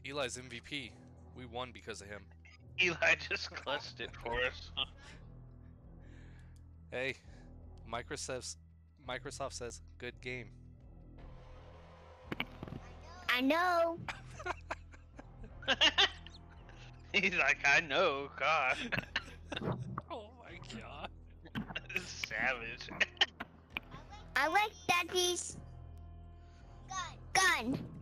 Eli's MVP. We won because of him. Eli just clutched it for us. Hey, Microsoft says good game. I know. He's like, I know, God. Oh my god. Savage. I like Daddy's gun.